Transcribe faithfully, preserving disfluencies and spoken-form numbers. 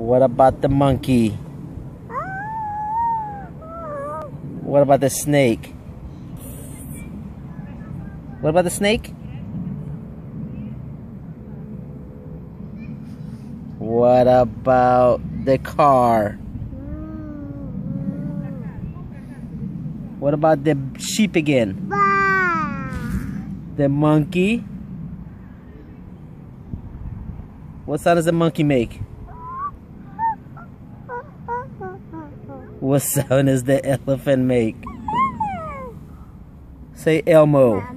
What about the monkey? What about the snake? What about the snake? What about the car? What about the sheep again? The monkey? What sound does the monkey make? What sound does the elephant make? Say Elmo.